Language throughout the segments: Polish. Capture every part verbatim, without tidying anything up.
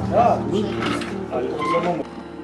Tak, ale to samo.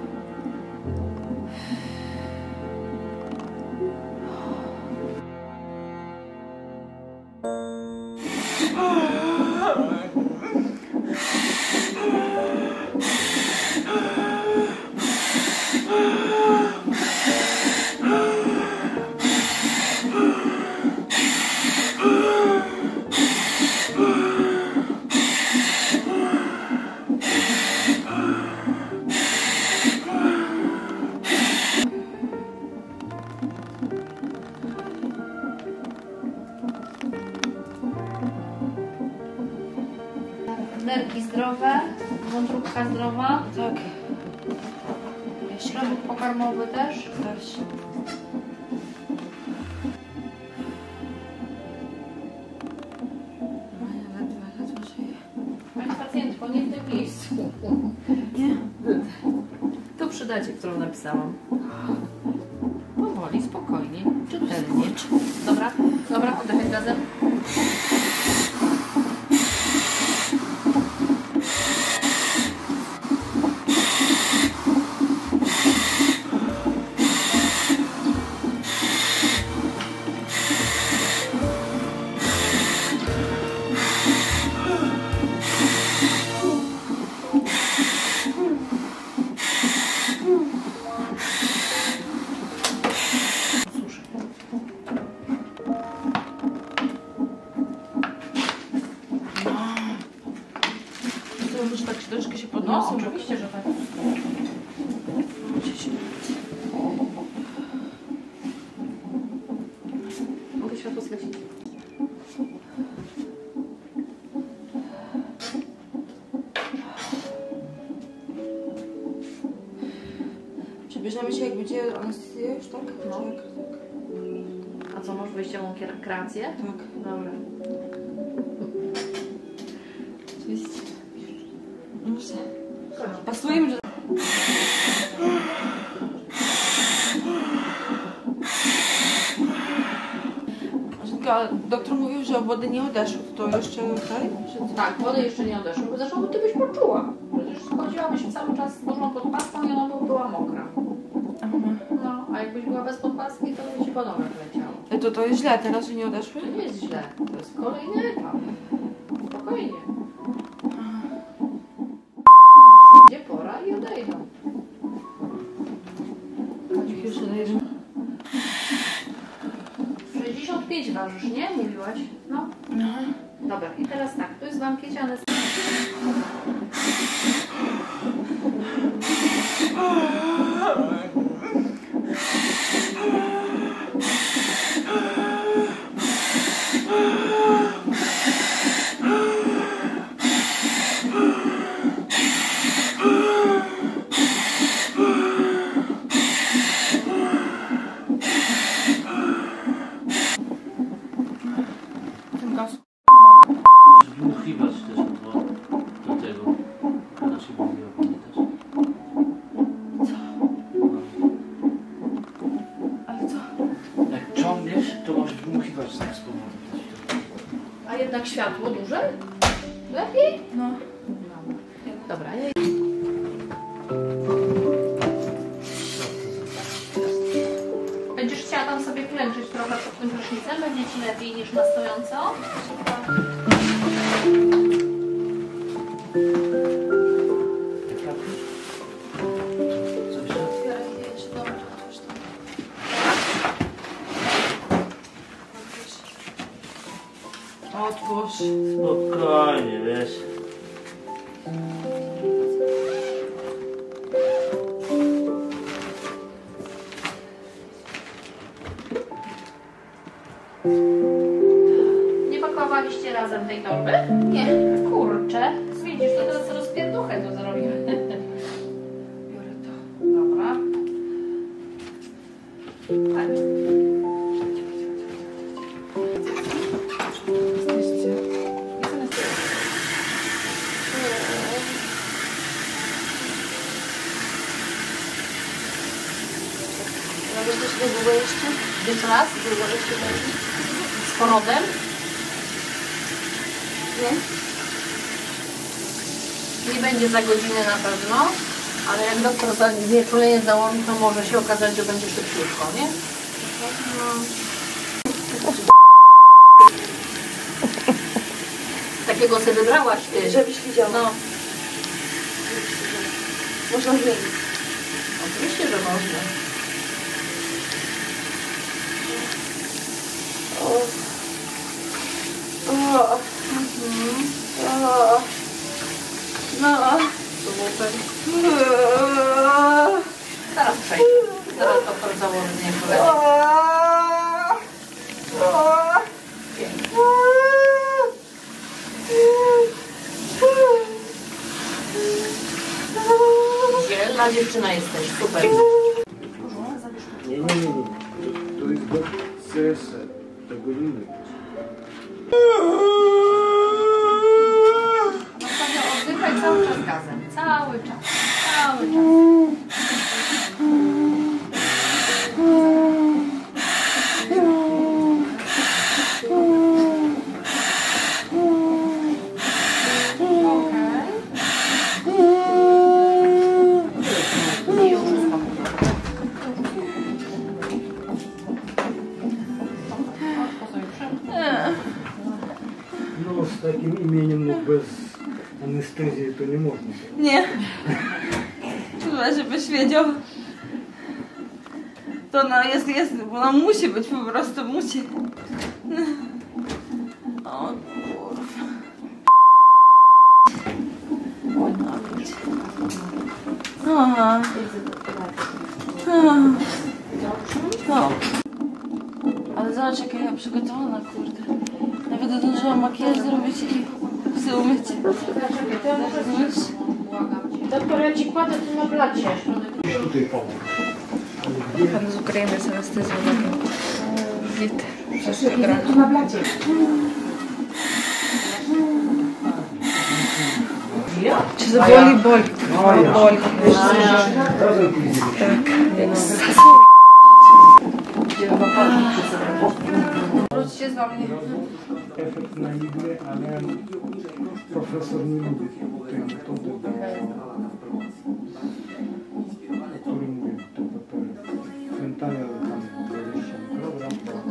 Nerki zdrowe, wątróbka zdrowa. Tak. Środek pokarmowy też. Też. Pani pacjentko, nie w tym miejscu. Nie? Tu przy dacie, którą napisałam. Powoli, spokojnie, czytelnie. Dobra, dobra, oddechaj gazem. Może tak troszkę się No, podniosą? oczywiście, że tak. Mogę światło sklepić. Przebierzemy się, jak będzie anestezja już, tak? No. Tak, tak. A co, masz wyjściową kreację? Tak. Dobra. Oczywiście. Muszę. Pasuje mi, że... A doktor mówił, że wody nie odeszły. To jeszcze okej? Okay? Tak, wody jeszcze nie odeszły. Zresztą ty byś poczuła. Przecież chodziłabyś cały czas z dużą podpaską i ona by była mokra. Aha. No, a jakbyś była bez podpaski, to by ci po nogach leciało. To, to jest źle teraz, że nie odeszły? To nie jest źle. To jest kolejny etap. Spokojnie. Przyjdzie pora i odejdą. Już odejdą. sześćdziesiąt pięć ważysz, nie? Mówiłaś? No. Aha. Dobra, i teraz tak, to jest w ankiecie anestezji. Ten gaz. Musisz dmuchiwać też do, do tego. Inaczej by mówiła pani też. Co? Ale co? Jak ciągniesz, to możesz dmuchiwać tak z powrotem. A jednak światło duże? Lepiej? No. Dobra, ja... Będziesz chciała tam sobie klęczyć trochę pod tym prysznicem? Będzie ci lepiej niż na stojąco? Otwórz. Spokojnie, wiesz. Nie pakowaliście razem tej torby? Nie. Kurczę, widzisz, to teraz rozpierduchę to zrobimy. Biorę to. Dobra. Tak. Jesteście. Ale będziesz to długo jeszcze? Jeszcze raz? Długo jeszcze będzie? Z porodem? Nie? nie będzie za godzinę na pewno, ale jak doktor za znieczulenie założy, to może się okazać, że będzie szybciutko, nie? No. Takiego sobie wybrałaś ty. Żebyś widziała. No. Można zmienić. Oczywiście, że można. O. O. Mhm. O. No. Super. O. Zaraz przejdzie. Zaraz doktor założy znieczulenie. Dzielna dziewczyna jesteś, super. Nie, nie, nie, nie. To, to jest do C S R. Tego nie mówię. No sobie oddychaj cały czas gazem. Cały czas. Cały czas. No, z takim imieniem, no bez anestezji to nie można. Nie. Chyba, żebyś wiedział. To no jest, jest, no musi być, po prostu musi. O kurwa. Aha. No. Ale zobacz jaka ja przygotowana, kurde. Nawet zdążyłam makijaż zrobić i psy umyć. Rozumiesz? Doktor, ja ci kładę tu na blacie. Tutaj pomógł. Pan z Ukrainy z anestezją wity. Tu na blacie. Czy to boli, boli. No, ja. Boli. Razem pójdziemy. Tak, więc... Wróćcie z wami. Efekt na igłę, ale profesor nie lubi tej metody, o którym mówię, to papiery. Fentanyl tam dwadzieścia mikrogram.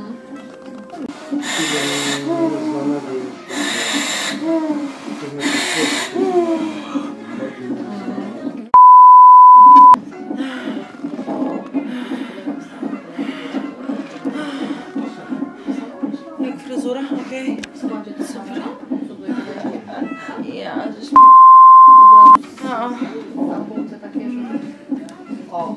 Znanego Jak fryzura? Okej. Składzie to sobie. Ja, że śpię. No. Na półce takie, że... O.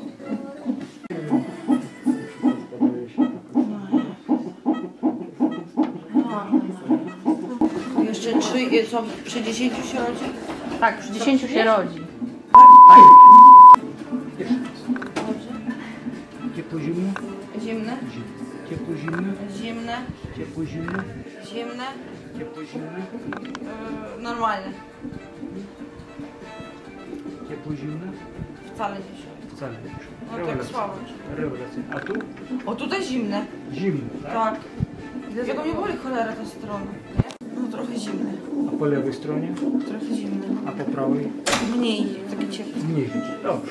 Jeszcze trzy, co, przy dziesięciu się rodzi? Tak, przy dziesięciu się rodzi. ciepło-zimne, Zimne, ciepło-zimne, zimne, ciepło-zimne, zimne, ciepło-zimne, yy, normalne. ciepło-zimne, Wcale nie się. wcale nie. No tak słabo. Rewelacyjne. A tu? O, tutaj zimne. Zimne, tak? Tak. I dlatego mnie boli cholera ta strona. No trochę zimne. A po lewej stronie? Trochę zimne. A po prawej? Mniej, takie ciepłe. Mniej. Dobrze.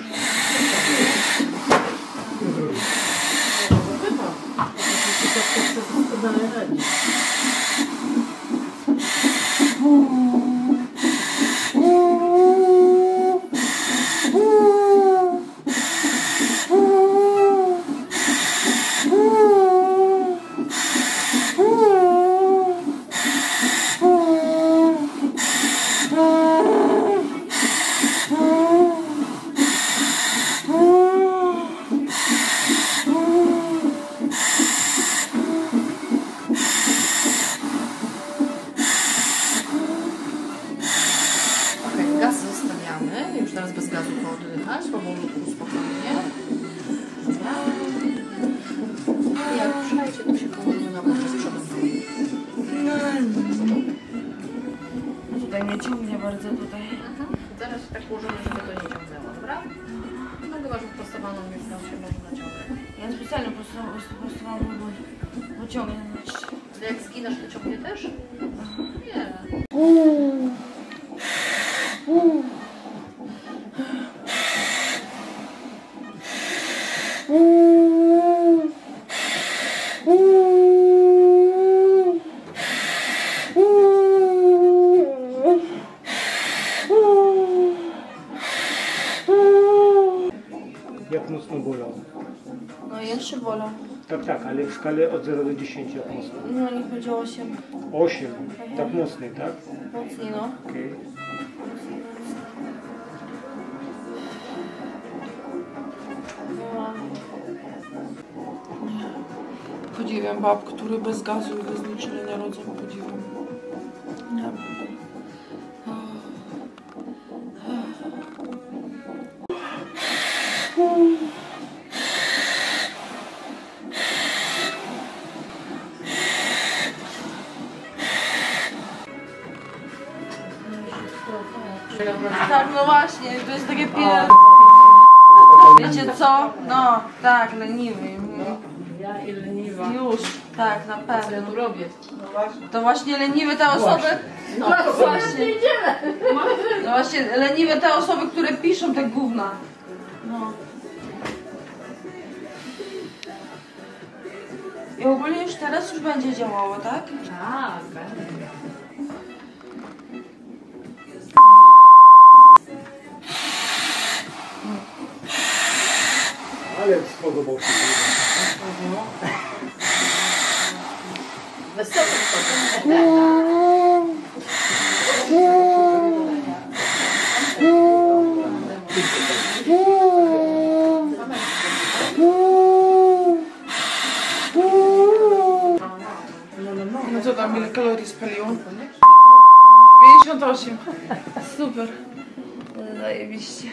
Okej, gaz zostawiamy. Już teraz bez gazu pooddychać, powolutku, spokojnie. I jak przejdzie, to się powolutku na boku z przodem. No tutaj mnie ciągnie bardzo tutaj. Mhm. Zaraz się tak ułożymy, żeby to nie ciągnęło, dobra? No chyba, że prostowaną więc tam się może naciągać. Ja specjalnie prostowałam, prostowałam, bo, bo ciągnie jeszcze. Ale jak zginasz, to ciągnie też? Nie. jak mocno bolą? No jeszcze bolą. Tak, tak, ale w skali od zera do dziesięciu jak mocno? No nie chodzi o osiem. osiem, tak mocniej, tak? Mocniej, no. Okej. Podziwiam bab, które bez gazu i bez niczego nie rodzą. Podziwiam. Nie. Tak, no właśnie, to jest takie pier... Wiecie co? No, tak, leniwy. Ja i leniwa. Już, tak, na Co ja pewno. tu robię? To właśnie leniwe te osoby... No właśnie. idziemy. No właśnie, leniwe te osoby, które piszą te gówna. No. I ogólnie już teraz już będzie działało, tak? Tak, będzie. Ale spodobał się. Wesoło to. No co tam, ile kalorii spaliło? pięćdziesiąt osiem. Super. Zajebiście.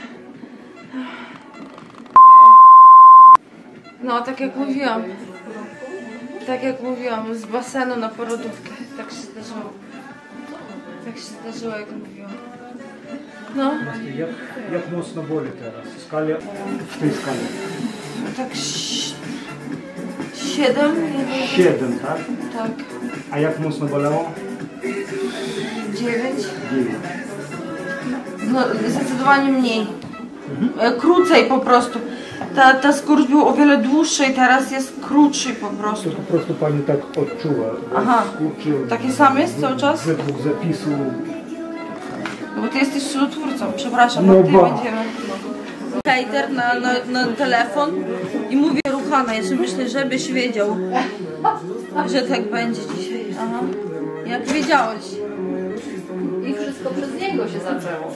No, tak jak mówiłam. Tak jak mówiłam, z basenu na porodówkę. Tak się zdarzyło. Tak się zdarzyło, jak mówiłam. No, Jak, jak mocno boli teraz? W skali, w tej skali. tak ś- siedem? siedem, tak? Tak, A jak mocno bolało? dziewięć. dziewięć. No, zdecydowanie mniej. E, Krócej po prostu. Ta, ta skurcz był o wiele dłuższy i teraz jest krótszy po prostu. To po prostu pani tak odczuła. Aha. Skurczy, Taki sam jest cały czas? według zapisu. No bo ty jesteś cudotwórcą, przepraszam, No no, ty ba. będziemy. Hejter na, na, na telefon i mówię ruchana, jeszcze myślę, żebyś wiedział, że tak będzie dzisiaj. Aha. Jak wiedziałeś. I wszystko przez niego się zaczęło.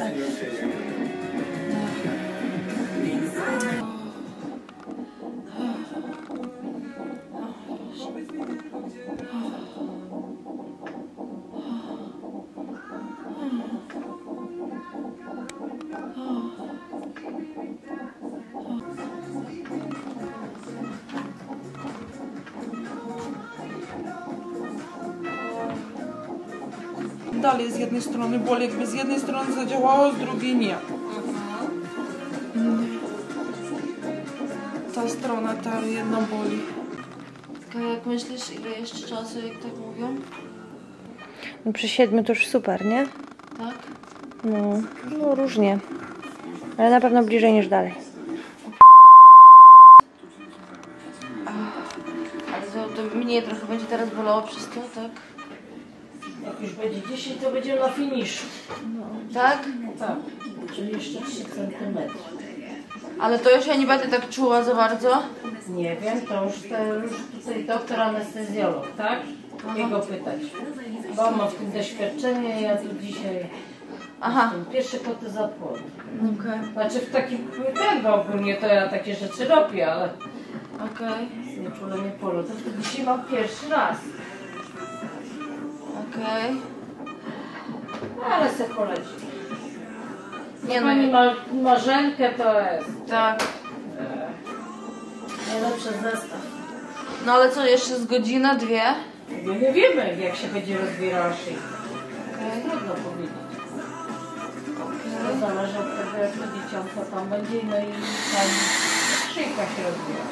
Dalej z jednej strony boli, jakby z jednej strony zadziałało, z drugiej nie. Mm. Ta strona, ta jedna boli. Jak myślisz, ile jeszcze czasu, jak tak mówią? No przy siedmiu to już super, nie? Tak? No, no różnie. Ale na pewno bliżej niż dalej. Ale to, to mniej trochę będzie teraz bolało przez to, tak? Jak już będzie dziesięć, to będzie na finiszu. Tak? Tak. Czyli jeszcze trzy centymetry. Ale to już ja nie będę tak czuła za bardzo. Nie wiem, to już, to już tutaj doktor anestezjolog, tak? Jego pytać. Bo on ma w tym doświadczenie, ja tu dzisiaj Aha. jestem pierwszy kotyzapłon. Okej, Znaczy w takim ten, bo ogólnie to ja takie rzeczy robię, ale okej, znieczulenie polu. To, to dzisiaj mam pierwszy raz. okej. Ale se poleci. Nie no, Pani ma marzenkę to jest tak. najlepszy zestaw. No ale co, jeszcze z godzina, dwie? No nie wiemy, jak się będzie rozbierała szyjka. Okej. Trudno powiedzieć. To zależy od tego, jak to dzieciątko tam będzie, no i tam szyjka się rozbiera.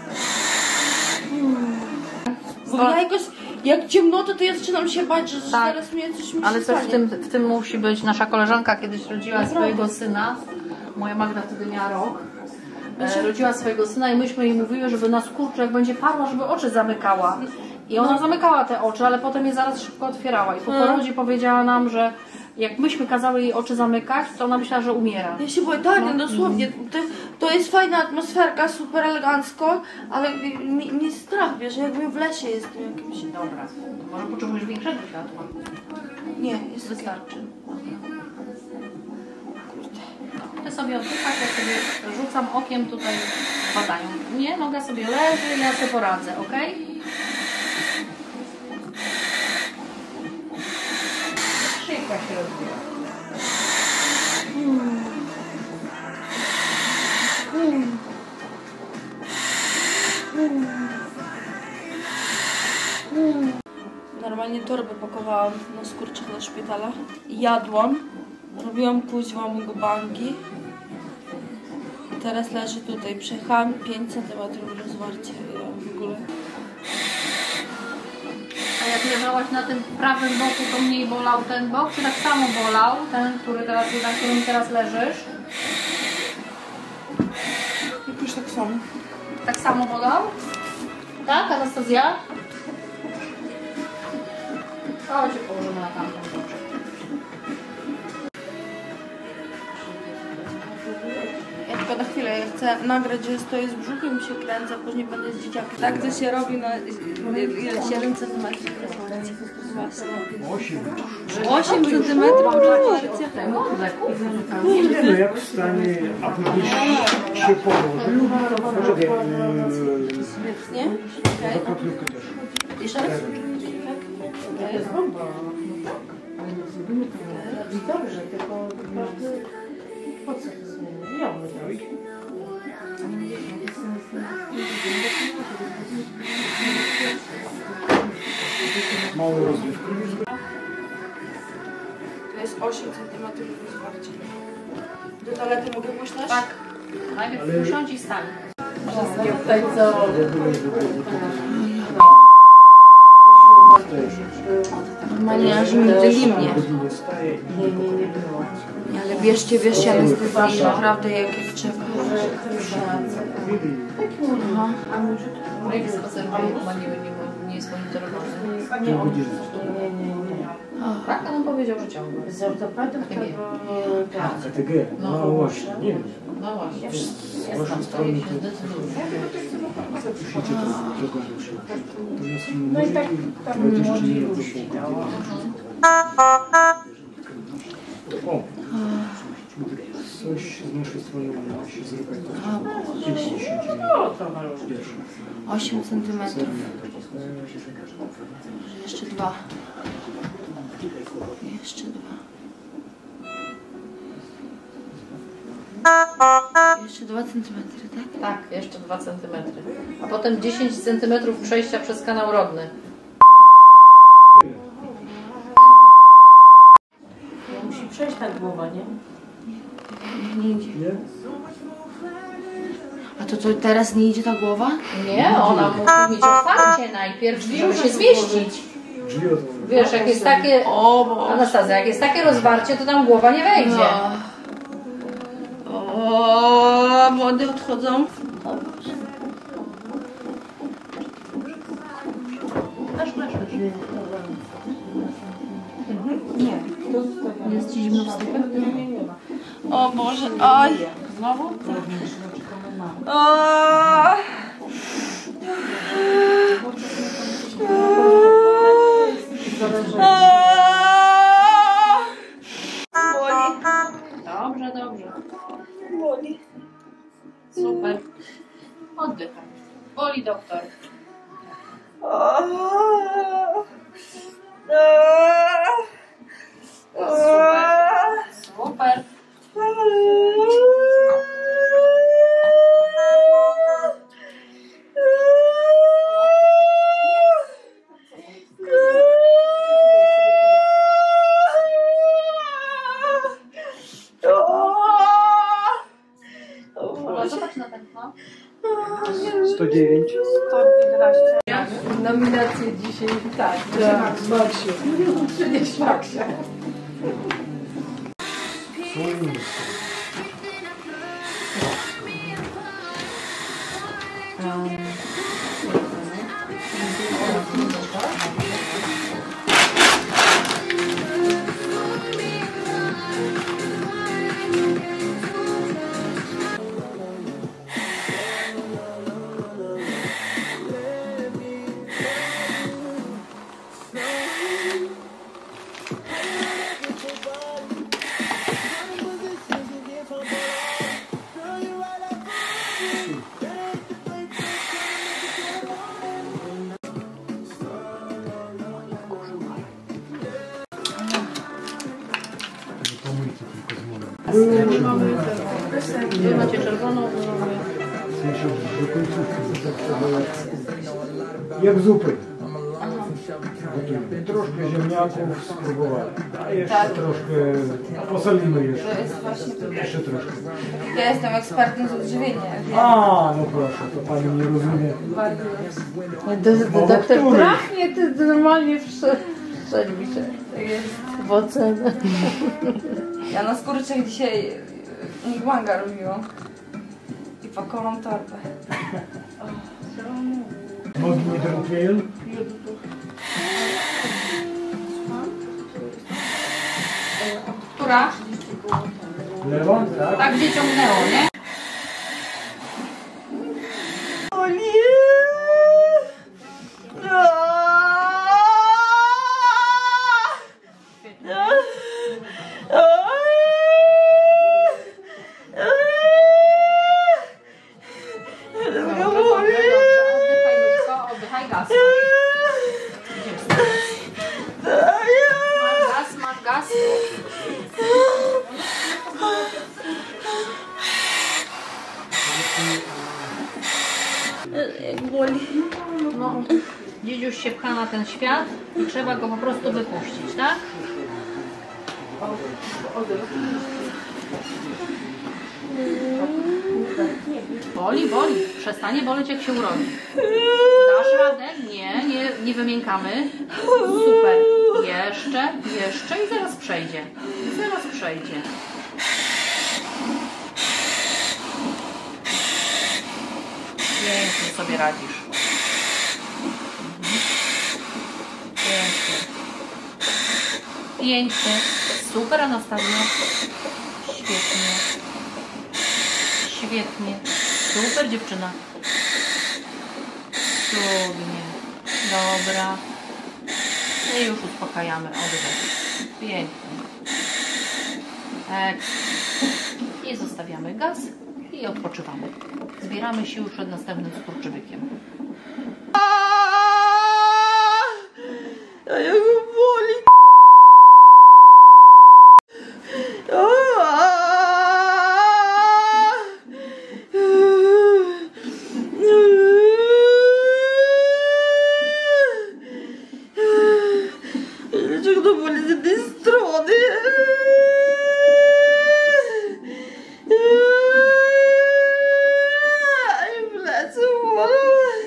Bo ja jakoś, jak ciemnoto, to ja zaczynam się bać, że Tak. teraz mnie coś mi Ale się coś w stanie. tym, w tym musi być. Nasza koleżanka kiedyś rodziła swojego syna. Moja Magda wtedy miała rok. E, rodziła swojego syna i myśmy jej mówiły, żeby na skurczu, jak będzie parła, żeby oczy zamykała. I ona zamykała te oczy, ale potem je zaraz szybko otwierała. I po porodzie powiedziała nam, że Jak myśmy kazały jej oczy zamykać, to ona myślała, że umiera. Ja się boję, tak, no. dosłownie. To, to jest fajna atmosferka, super elegancko, ale mi, mi strach bierze, jakbym w lesie jestem jakimś. Dobra, to może potrzebujesz większego światła. Nie, jest Wystarczy. Ty sobie oddychasz, ja sobie rzucam okiem tutaj badają. Nie, noga sobie leży, ja sobie poradzę, ok? Szyjka się rozbija. Hmm. Hmm. Hmm. Hmm. Normalnie torbę pakowałam na skurczach do szpitala. Jadłam, robiłam kuźwa mu banki. I teraz leży tutaj. Przejechałam pięć centymetrów rozwarcia. Ja w ogóle. A jak leżałaś na tym prawym boku, to mniej bolał ten bok, czy tak samo bolał? Ten, który teraz, na którym teraz leżysz? Jakoś tak samo. Tak samo bolał? Tak, Anastazja? O, cię położymy na tamtym boczek. Ja tylko na chwilę, ja chcę nagrać, że stoję z brzuchem i się kręcę, później będę z dzieciakiem. Tak to się robi na ile? siedem centymetrów. osiem. osiem centymetrów rozwarcia. Nie no, jak wstanie, a później się położy, poczekaj, Nie? do kaplówki też. Jeszcze raz? To jest bomba. Dobrze, tylko po co to zmienić? Ja mówię. Mały rozlew. To jest osiem centymetrów rozwarcia. Do toalety mogę pójść też? Tak. Najpierw ale... usiądź i stań. Wszystkie tutaj co... Normalnie aż mi dyli mnie. Ale bierzcie, bierzcie anestezji, naprawdę jak trzeba. Aha. Projekt spacerowany chyba nie, nie, nie jest monitorowany. Tak, a on powiedział, że ciągle. Z ortopedów to... A, K T G, no właśnie, nie wiem. No właśnie. Z waszej strony to zapiszecie to do końca. No i tak tam młodzi ludzie. O! Coś z naszej strony ma się zrobić. osiem centymetrów. Jeszcze dwa. Jeszcze dwa. Jeszcze dwa centymetry, tak? Tak, jeszcze dwa centymetry. A potem dziesięć centymetrów przejścia przez kanał rodny. Musi przejść ta głowa, nie? Nie idzie. A to, to teraz nie idzie ta głowa? Nie, ona musi mieć otwarcie najpierw, żeby się zmieścić. Wiesz, jak jest takie... O, Anastazja, jak jest takie rozwarcie, to tam głowa nie wejdzie. No. O, wody odchodzą. Nie. Jest ci zimno w stopach? O Boże, oj. Znowu? O. Boli. Dobrze, dobrze. Boli. Super. Oddychaj. Boli doktor. Super. Super. Zobacz na tętno. sto dziewięć. Nominacje dzisiaj, tak. Tak, Maksiu. Przynieś Maksia. My mamy czerwoną. Wy macie czerwoną, my mamy... Do końcówki jak zupy. Troszkę ziemniaków spróbowali, a jeszcze Tak. troszkę posolimy jeszcze. To jest właśnie to. Jeszcze troszkę. Ja jestem ekspertem z odżywienia. Wiem. A, no proszę, to pani nie rozumie. Do, do, doktor Który? trafnie, ty normalnie wszedł mi się Tak jest. w ocenę. Ja na skurczach dzisiaj mukbanga robiłam. I pakowałam torbę. Nogi nie drętwieją? Która? Lewą, tak? Tak gdzie ciągnęło, nie? O nie! Oddychaj myszko, oddychaj gaz. Masz gaz, masz gaz. No, dziedziuś się pcha na ten świat i trzeba go po prostu wypuścić, tak? Boli, boli. Przestanie boleć jak się urodzi. Dasz radę? Nie, nie, nie wymiękamy. Super. Jeszcze, jeszcze i zaraz przejdzie. Zaraz przejdzie. Pięknie sobie radzisz. Pięknie. Pięknie. Super, Anastazja. Świetnie. Świetnie. Super, dziewczyna. Cudnie. Dobra. I już uspokajamy. Oddech. Pięknie. Ekstra. I zostawiamy gaz i odpoczywamy. Zbieramy siły przed następnym skurczybykiem. A jak boli. Dlaczego to boli z jednej strony? I plecy bolą.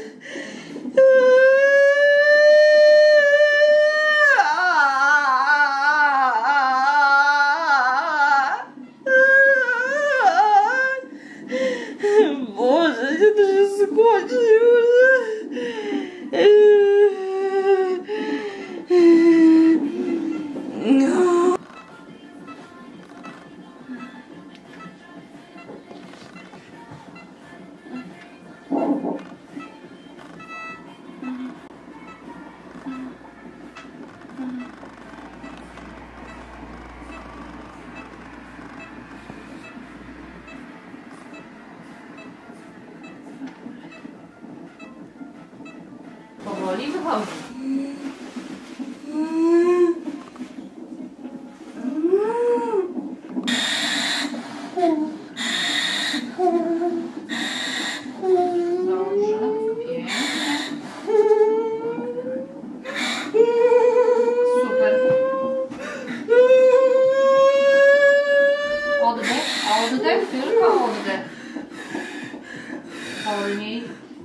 Boże, gdzie to się skończy już? Powoli wychodzi. Dobrze, pięknie. Super. Oddech, oddech, tylko oddech. Wolniej.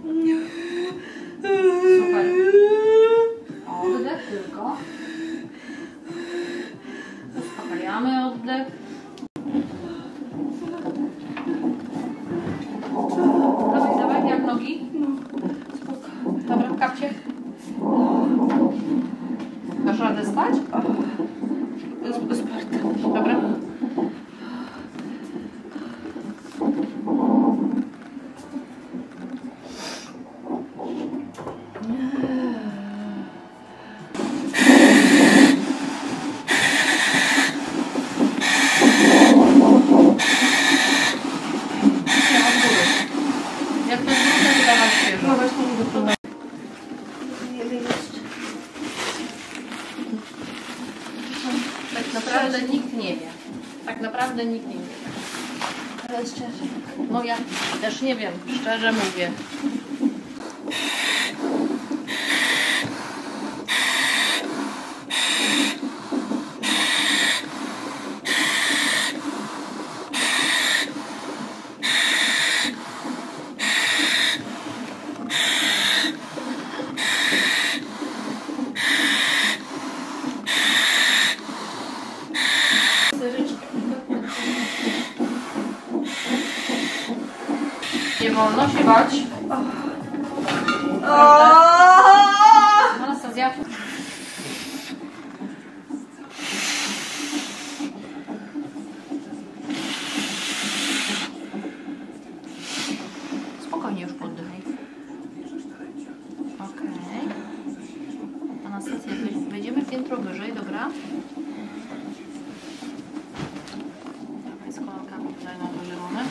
Super. Oddech tylko. Uspokajamy oddech. Dawaj, dawaj, jak nogi? Dobra, kapcie. Dasz radę spać? Dobra. Jak to jest trudne, to dawać świeżo. Tak naprawdę nikt nie wie. Tak naprawdę nikt nie wie. Ale szczerze. No ja też nie wiem, szczerze mówię. Nie wolno się bać. Anastazja. Spokojnie już poddychaj. Okej. Anastazja, wejdziemy piętro wyżej, dobra? Dawaj z kolankami tutaj na to zielone.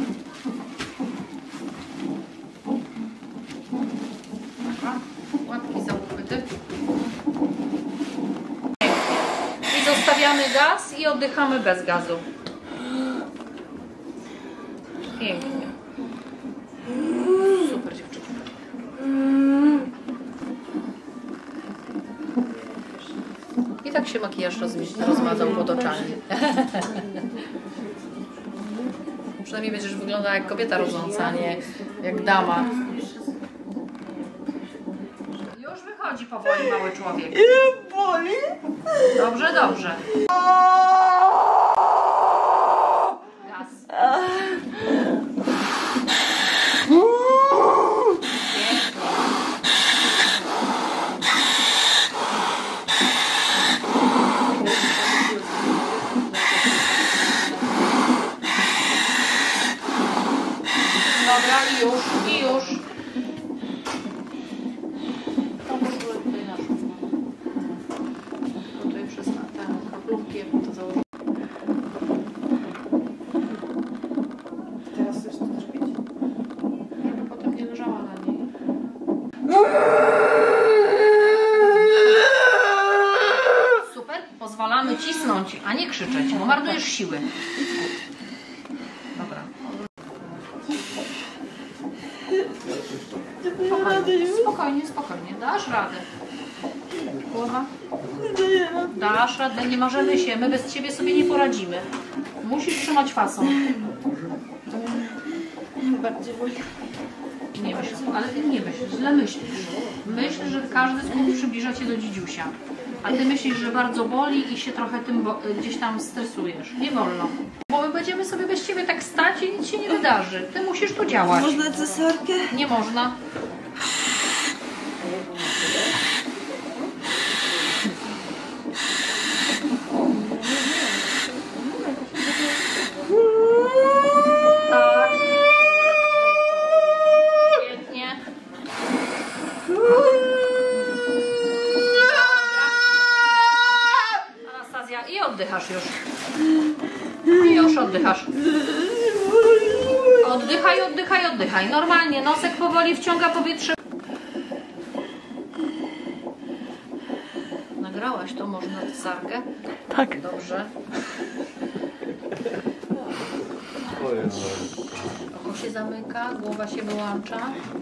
Łapki za uchwyty. I zostawiamy gaz i oddychamy bez gazu. Pięknie. Super dziewczyny. I tak się makijaż rozmi- rozmazał pod oczami. Przynajmniej będziesz wyglądała jak kobieta rodząca, a nie jak dama. Już wychodzi powoli mały człowiek. Ile boli? Dobrze, dobrze. Gaz. Dobra, i już, i już. To może tutaj na tutaj przez tę kaplówkę to założę. Teraz chcesz to zrobić? Żeby potem nie leżała na niej. Super, pozwalamy cisnąć, a nie krzyczeć, bo marnujesz siły. Dobra. Spokojnie, spokojnie, spokojnie. Dasz radę. Głowa. Dasz radę, nie marzymy się. My bez ciebie sobie nie poradzimy. Musisz trzymać fason. Bardziej boli. Nie myśl, ale ty nie myśl, źle myślisz. Myśl, że każdy skok przybliża cię do dzidziusia. A ty myślisz, że bardzo boli i się trochę tym gdzieś tam stresujesz. Nie wolno. Bo my będziemy sobie bez ciebie tak stać i nic się nie wydarzy. Ty musisz tu działać. Można cesarkę? Nie można. Tak. Świetnie. Anastazja, i oddychasz już. I już oddychasz. Oddychaj, oddychaj, oddychaj. Normalnie, nosek powoli wciąga powietrze. Nagrałaś to, można cesarkę? Tak. Dobrze. Oko się zamyka, głowa się wyłącza.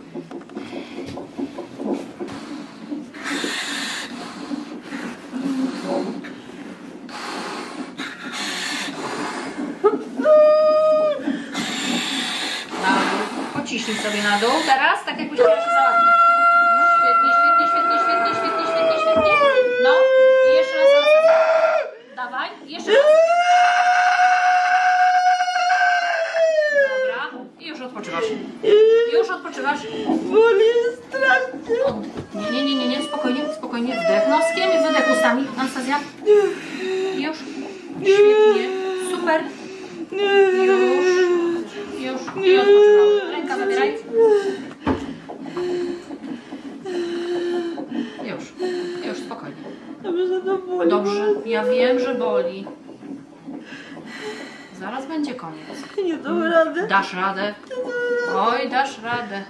Na dół. Pociśnij sobie na dół. Teraz, tak jakbyś chciała się załatwić. Świetnie, świetnie, świetnie, świetnie, świetnie, świetnie, świetnie. No i jeszcze raz. Dawaj, jeszcze raz. Dobra. I już odpoczywasz. Już odpoczywasz. Boli strasznie. Od... Nie, nie, nie, nie, nie, spokojnie, spokojnie. Wdech noskiem i wydech ustami. Anastazja. Już. Świetnie. Super. Już. Już. I odpoczywamy. Ręka zabieraj. Już. Już, spokojnie. Dobrze, to boli. Dobrze. Ja wiem, że boli. Zaraz będzie koniec. Nie dam rady. Dasz radę. Oj, dasz radę.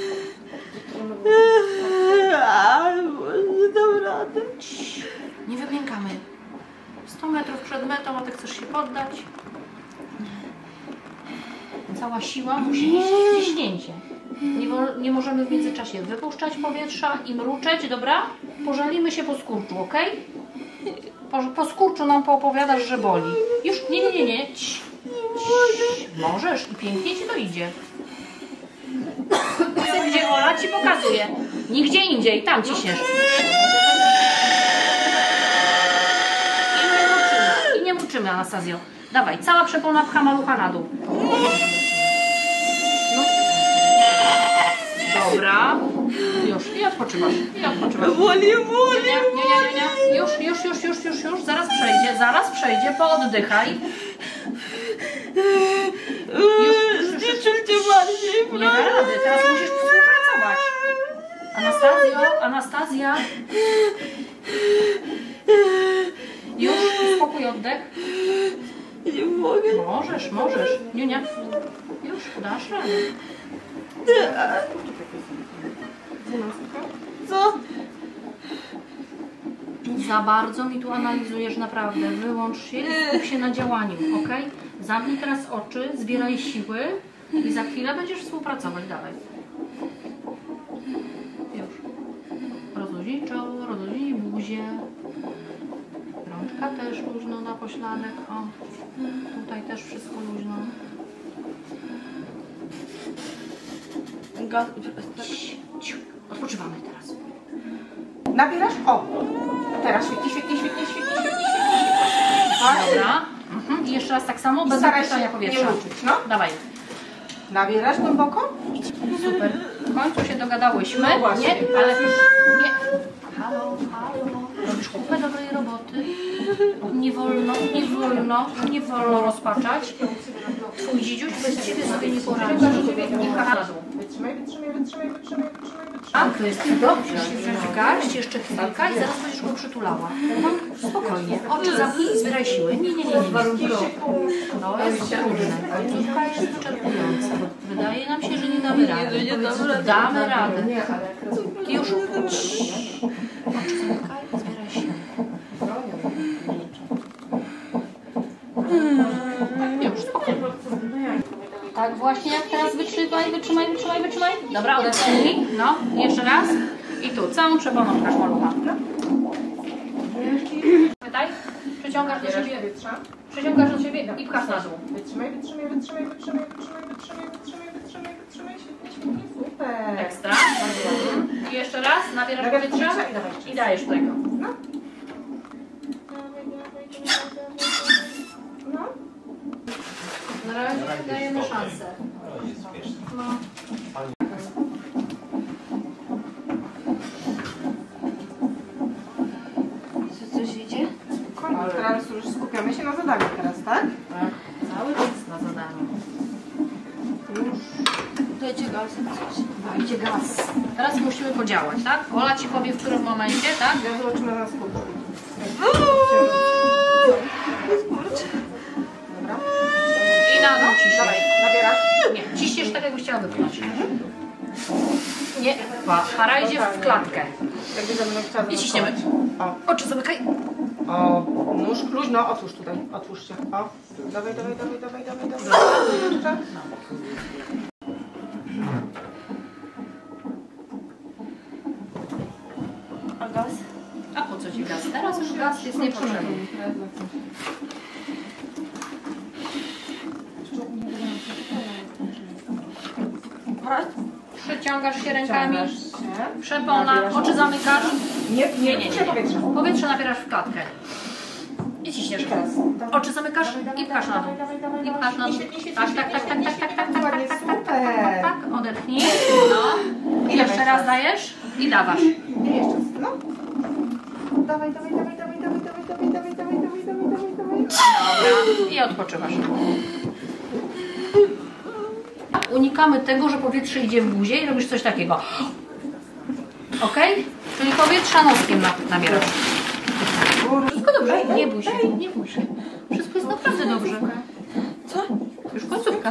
A, nie dam rady. Nie wymiękamy. sto metrów przed metą, a ty chcesz się poddać? Cała siła musi iść w ciśnięcie. Nie, wo- nie możemy w międzyczasie wypuszczać powietrza i mruczeć, dobra? Pożalimy się po skurczu, ok? Po, po skurczu nam poopowiadasz, że boli. Już, nie, nie, nie, nie. Cii, cii. Możesz i pięknie ci to idzie. Gdzie Ola ci pokazuje. Nigdzie indziej, tam ciśniesz. I nie mruczymy, i nie mruczymy, Anastazjo. Dawaj, cała przepona pcha malucha na dół. No. Dobra. Już, i odpoczywasz, i odpoczywasz. Boli, boli. Nie, nie, nie, nie, nie. Już, już, już, już, już, już. Zaraz przejdzie, zaraz przejdzie, pooddychaj. Już, już, już, już. Cię bardziej, Nie da rady, teraz musisz współpracować. Anastazjo, Anastazja. Już, uspokój oddech. Nie mogę. Możesz, możesz. Niunia. Już, dasz radę. Co? Za bardzo mi tu analizujesz naprawdę. Wyłącz się i skup się na działaniu, ok? Zamknij teraz oczy, zbieraj siły i za chwilę będziesz współpracować. Dawaj. Już. Rozluźnij czoło, rozluźnij buzię. Rączka też luźno na pośladek. O, tutaj też wszystko luźno. Gaz. Ciu, ciu. Odpoczywamy teraz. Nabierasz? O! Teraz świetnie, świetnie, świetnie, świetnie, świetnie, świetnie. Dobra. Mhm. I jeszcze raz tak samo, bez staraj wypuszczania się powietrza. nie uczyć, no. Dawaj. Nabierasz głęboko? Super. W końcu się dogadałyśmy. No właśnie. Nie, ale nie. Halo, halo. Robisz kupę dobrej roboty. Nie wolno, nie wolno, nie wolno rozpaczać. Twój dzidziuś bez ciebie sobie nie poradzi. I pcha na dół. Wytrzymaj, wytrzymaj, wytrzymaj, wytrzymaj, wytrzymaj, wytrzymaj. A, to jest dobrze. Garść, jeszcze chwilka i zaraz będziesz go przytulała. No, spokojnie. Oczy zamknij i zbieraj siły. Nie, nie, nie, nie. nie. To jest trudne. Końcówka jest wyczerpująca. Wydaje nam się, że nie damy rady. Nie, nie damy rady. Damy radę. Nie, ale jak Już. Oczy zamykaj i zbieraj siły. Już, spokojnie. Tak właśnie, jak teraz wytrzymaj, wytrzymaj, wytrzymaj, wytrzymaj. Dobra, odetchnij. No, jeszcze raz. I tu, całą przeponą pchasz malucha. Pytaj. Przyciągasz do siebie, przyciągasz do siebie i pchasz na dół. Wytrzymaj, wytrzymaj, wytrzymaj, wytrzymaj, wytrzymaj, wytrzymaj, wytrzymaj, wytrzymaj, wytrzymaj, świetnie, świetnie, super. Ekstra. I jeszcze raz, nabierasz Nabierasz powietrza powietrza i dawaj jeszcze. i dajesz tego. No. Dawaj, dawaj, dawaj, dawaj, dawaj. No. Na razie dajemy szansę. No. Czy coś idzie? Koniec, teraz już skupiamy się na zadaniu teraz, tak? Tak, cały czas na zadaniu. Już. Dajcie gaz. Dajcie gaz. Teraz musimy podziałać, tak? Ola ci powie w którym momencie, tak? Ja zobaczymy na skutku. Dobra. I na dół ciśniesz. Dawaj, nabierasz. Nie, ciśniesz tak, jakbyś chciała wypchnąć. Nie, pa. Para idzie w klatkę. Jak będę chciała I ciśniemy. O, Oczy zamykaj. o, nóż luźno, otwórz tutaj, otwórz się. O, dawaj, dawaj, dawaj, dawaj, dawaj, dawaj. Jeszcze. A gaz? A po co ci gaz? Teraz już gaz jest niepotrzebny. Przyciągasz się rękami. Ciągasz się. Przepona. Oczy zamykasz. Nie, Nie, nie, nie, nie, nie. powietrze. Powietrze nabierasz w klatkę. I ciśniesz. I teraz. Oczy zamykasz i pchasz na dół. I pchasz na dół. Tak, tak, tak, tak, tak, tak, tak, tak, Ładnie, tak, super. tak, odetchnij. No. I jeszcze raz dajesz i dawasz. Nie, jeszcze, no. Dawaj, dawaj, dawaj, dawaj, dawaj, dawaj, dawaj, dawaj, dawaj, dawaj, dawaj, dawaj, dawaj. Dobra. I odpoczywasz. Unikamy tego, że powietrze idzie w buzię i robisz coś takiego. Ok? Czyli powietrza noskiem nabierasz. Wszystko dobrze, nie bój się, nie bój się. Wszystko jest naprawdę dobrze. Co? Już końcówka.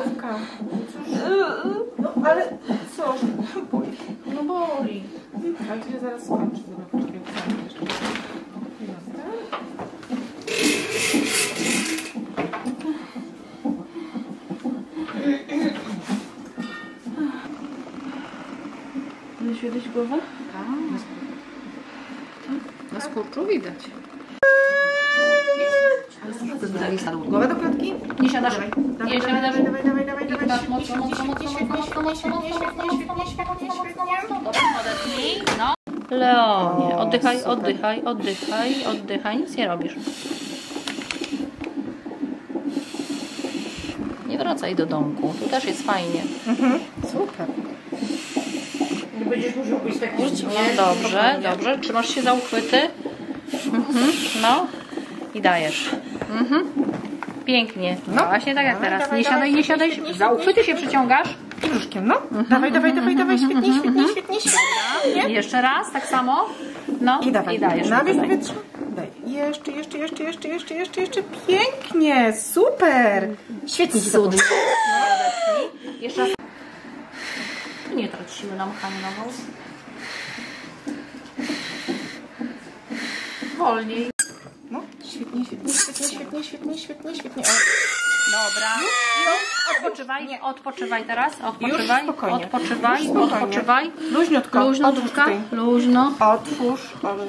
No, ale co? Boli. No boli. Ale to się zaraz skończy. Dobra, poczekaj, jeszcze. Wyświetlić głowę? Tak. Na skurczu widać. Głowę do klatki. Nie siadasz. Nie siadasz. Dawaj, dawaj, dawaj, dawaj. Tak, mocno, mocno, mocno, mocno, mocno, mocno, mocno, mocno. Dobra, odetchnij. No. Leonie, oddychaj, oddychaj, oddychaj, oddychaj. Nic nie robisz. Nie wracaj do domku. Tu też jest fajnie. Mhm. Super. Nie będziesz musiał być taki... No dobrze, dobrze. Trzymasz się za uchwyty. Mhm. No. I dajesz. Mhm. Pięknie. No właśnie tak jak Dawaj, teraz. dawaj, Nie siadaj, dawaj, nie siadaj. świetnie, Za uchwyty się przyciągasz. I brzuszkiem, no. Dawaj, dawaj, dawaj, dawaj. Świetnie, świetnie, świetnie, świetnie. Jeszcze raz, tak samo. No I dawaj. i dajesz. Nabierz Daj. powietrza. Daj. Jeszcze, jeszcze, jeszcze, jeszcze, jeszcze, jeszcze, jeszcze. Pięknie, super. Świetnie ci to Cudnie. poszło. Jeszcze raz. Nie trać siły na machanie nogą. Wolniej. No, świetnie, świetnie, świetnie, świetnie, świetnie, świetnie, świetnie. O. Dobra. Odpoczywaj, odpoczywaj teraz. Odpoczywaj, Już spokojnie. odpoczywaj, Już spokojnie. odpoczywaj. Luźniutko. Luźno, Otwórz dudka. tutaj. Luźno. Otwórz. Ale...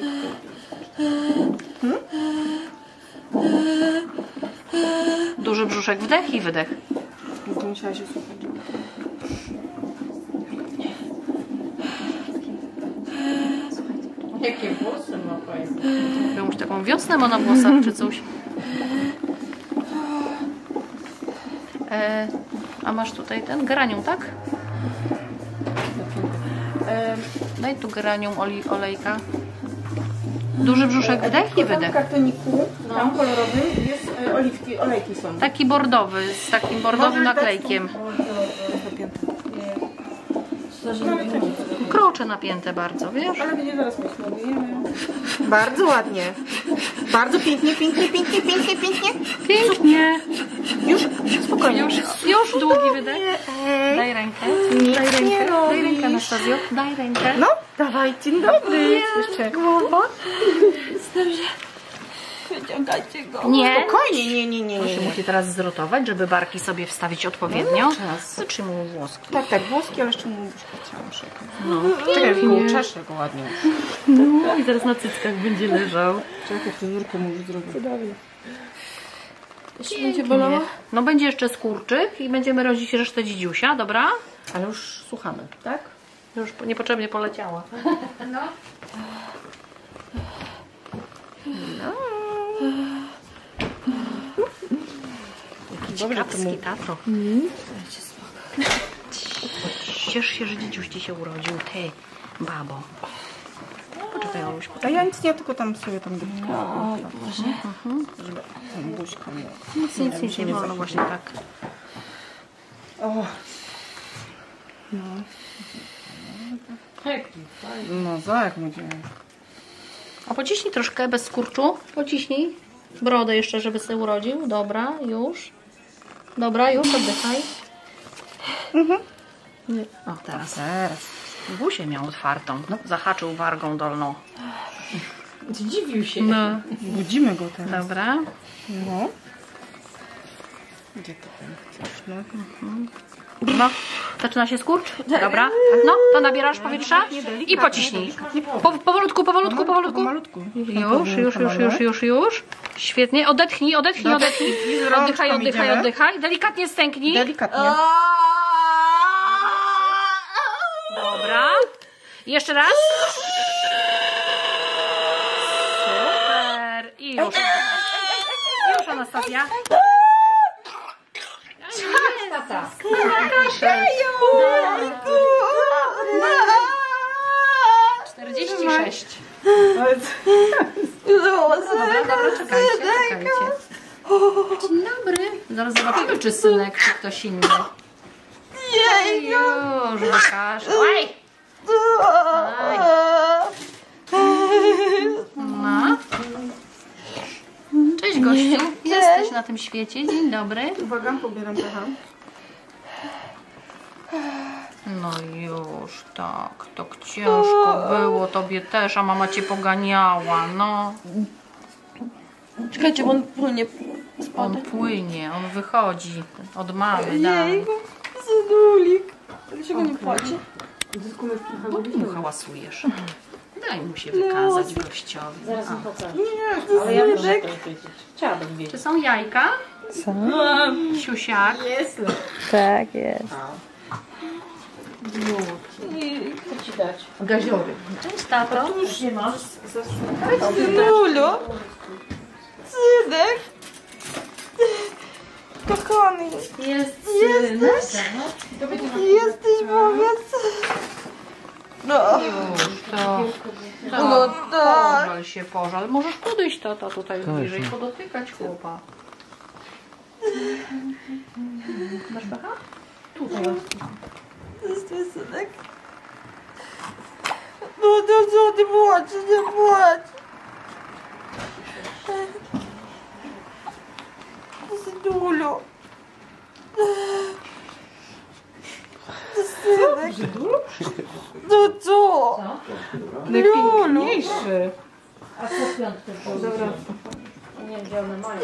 Duży brzuszek, wdech i wydech. Będę musiała się słuchać. Jakie włosy ma pani? Jakąś taką wiosnę ma na włosach czy coś. E, a masz tutaj ten geranium, tak? E, daj tu geranium oli, olejka. Duży brzuszek, wdech i wydech. W kartoniku, tam kolorowym, jest e, oliwki, olejki są. Taki bordowy, z takim bordowym Możesz dać naklejkiem. tą- o, zapięte. Krocze napięte bardzo, wiesz? Ale będzie zaraz myślimy. Bardzo ładnie. Bardzo pięknie, pięknie, pięknie, pięknie, pięknie. Pięknie. Już, spokojnie. Już, już długi wydech. Ej, Daj rękę. nic Daj nie rękę. Daj robisz. rękę, Anastazjo. Daj rękę. No, dawaj, dzień dobry. Jeszcze. Głowa. Wyciągajcie go. Nie. Spokojnie, nie, nie, nie, On nie. się nie. musi teraz zrotować, żeby barki sobie wstawić odpowiednio. Czas. Zatrzymuj włoski. Tak, tak, włoski, ale jeszcze mu buźkę chciałam szukać. No, Czekaj, go czeszę go ładnie. no i zaraz na cyckach będzie leżał. Czekaj, fryzurkę mu już zrobię. Jeszcze będzie bolało? No będzie jeszcze skurczyk i będziemy rodzić resztę dzidziusia, dobra? Ale już słuchamy, tak? Już niepotrzebnie poleciała. No. Dobrze, to mu... Ciekawski tato. Ciesz się, że dzidziuś ci się urodził, ty, babo. Poczekaj, Oluś. A ja nic nie, tylko tam sobie tam dotknęłam. Żeby tam buźką nie... Nic, nic, nic nie wolno, właśnie tak. O, Jaki fajny. no za jak mu dzieje. A pociśnij troszkę bez skurczu. Pociśnij. Brodę jeszcze, żeby sobie urodził. Dobra, już. Dobra, już oddychaj. Mhm. O, teraz. Teraz. Buzię miał otwartą. Zahaczył wargą dolną. Zdziwił się. No. Budzimy go teraz. Dobra. No. Gdzie to tam chcesz, no? No. Zaczyna się skurcz. Dobra. No, to nabierasz powietrza i pociśnij. Po, powolutku, powolutku, powolutku. Malutku. Już, już, już, już, już, już. Świetnie. Odetchnij, odetchnij, odetchnij. Oddychaj, oddychaj, oddychaj. Delikatnie stęknij. Delikatnie. Dobra. Jeszcze raz. Super. I już. Już, Anastazja. Tata. czterdzieści sześć. Dobra, dobra, czekajcie, czekajcie. Dzień dobry. Zaraz zobaczymy, czy synek, czy ktoś inny. Jej, już, Łukasz. Oj! Oj. No. Cześć, gościu. Jesteś na tym świecie. Dzień dobry. Uwaga, pobieram trochę. No już, tak. Tak ciężko było tobie też, a mama cię poganiała. No. Czekajcie, bo on płynie. On płynie, on wychodzi od mamy. Daj. Synulik. Dlaczego nie płacze? Bo ty mu hałasujesz. Daj mu się wykazać gościowi. Zaraz mi pokażę. Nie, Ale ja muszę Synulik. to wiedzieć. Chciałabym wiedzieć. Czy są jajka? Są? Siusiak. Tak jest. Co ci dać? Gaziory. Cześć, tato. Tu już nie masz. Synulu. Synek. Kochany. Jest synek. Jesteś wobec. No. Już to. No tak. Pożal się, pożal. Możesz podejść, tata, tutaj bliżej, podotykać chłopa. Masz pecha? Tutaj. Jesteś synek. No to co ty płaczesz, nie płacz. Synulu. Synek. No co? Najpiękniejszy. A co piątkę było? Dobra. Nie wiem, gdzie one mają.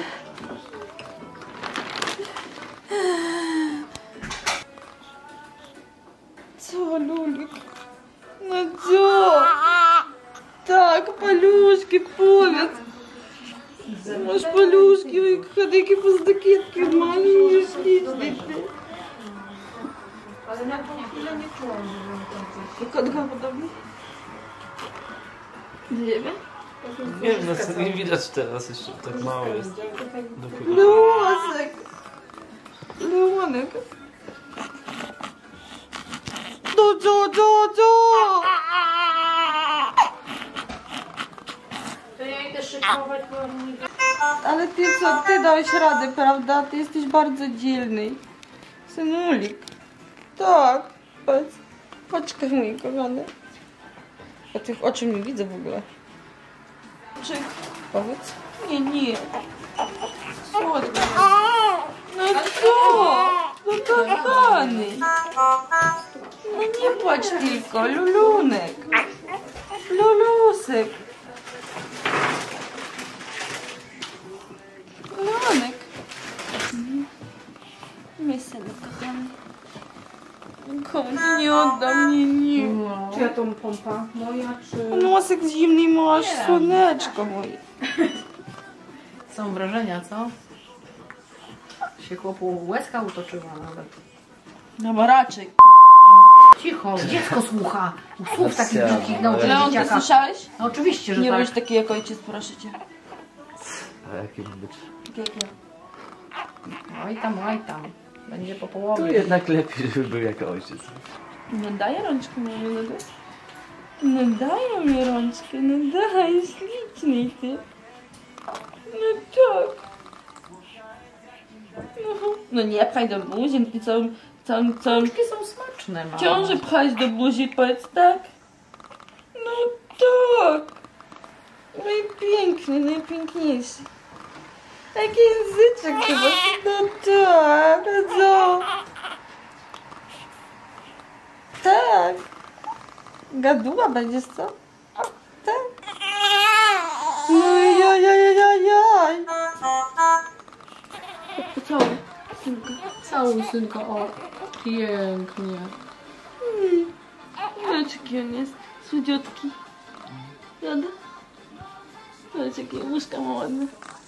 Co, Lulik? No co? Tak, paluszki, powiedz. Masz paluszki, ой, ходики поздакітки, маленькі, śliczny ty. Ale na tą chwilę nie czułam, żebym tam coś... Kotka podobnie? Nie wiem. Nie wiem, nas nie widać teraz, jeszcze tak mało jest. Dopóki. Leonek. Leonek. Do, do, do, do. To ja idę szykować, bo nie... Ale ty co, ty dałeś radę, prawda? Ty jesteś bardzo dzielny. Synulik. Tak, patrz. Paczkę mój kochany. Ja tych oczu nie widzę w ogóle. Czy powiedz? Nie, nie. Słodko. No co? No kochany. No nie płacz tylko, Lulunek. Lulusek. Lulunek. Mój synek kochany. Komu nie oddam, nie, nie. Czyja tą pompa? Moja czy... Nosek zimny masz, słoneczko moje. Są wrażenia, co? Się chłopu łezka utoczyła nawet. No bo raczej. Cicho, dziecko słucha. Słów takich brzydkich nauczyć Leon, ty dzieciaka. słyszałeś? No oczywiście, że Nie tak. bądź taki jak ojciec, proszę cię. A jakie ma być? Tak jak ja. Oj tam, oj tam. Będzie po To połowie. jednak lepiej, żeby był jak ojciec. No daj rączkę, mamie, no daj. No daj mi rączkę, no daj, śliczny ty. No tak. No, no nie pchaj do buzi, ty całą, całą, całą Różki są smaczne, mamo. ciążę pchać do buzi, powiedz tak. No tak. No i piękny, najpiękniejszy. Jaki języczek chyba. No tak, no co? Tak. Gaduła będziesz, co? Tak. No jaj, jaj, jaj, jaj. Pocałuj, synka. Całuj synka, o. Pięknie. Zobacz jaki on jest. Słodziutki. Prawda? Zobacz jakie łóżka ma ładne.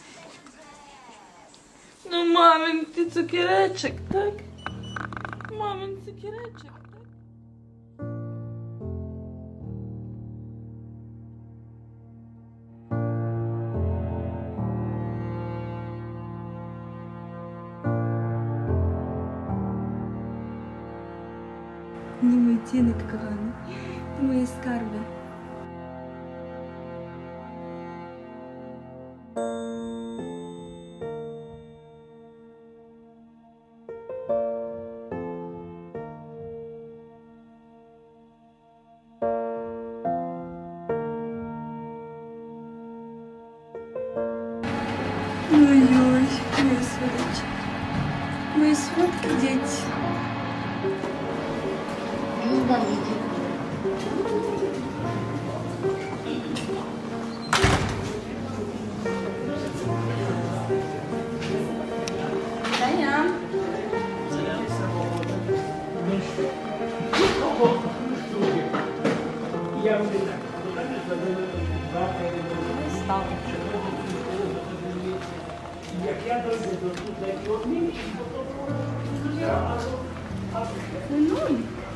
No mamy ty cukiereczek, tak? Mamy cukiereczek, tak? Nie mój dzienek kochany, to moje skarby. No już, moje słodycz, moje słodkie dzieci. to. No,